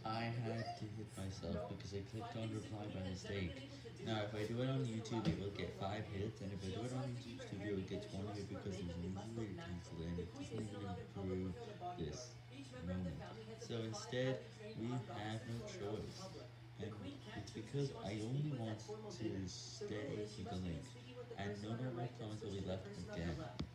I had to hit myself because I clicked on reply by mistake. Now, if I do it on YouTube, it will get 5 hits, and if I do it on YouTube Studio, it gets 1 hit because there's an easy way to cancel it, and it doesn't even improve this moment. So instead, we have no choice, and it's because I only want to stay with the link, and no normal comments will be left again.